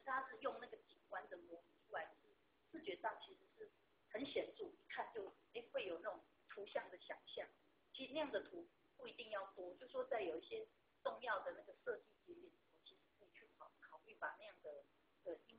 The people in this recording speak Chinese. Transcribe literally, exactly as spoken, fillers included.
它是用那个景观的模拟出来，是视觉上其实是很显著，一看就哎会有那种图像的想象。其实那样的图不一定要多，就说在有一些重要的那个设计节点，其实可以去考考虑把那样的的音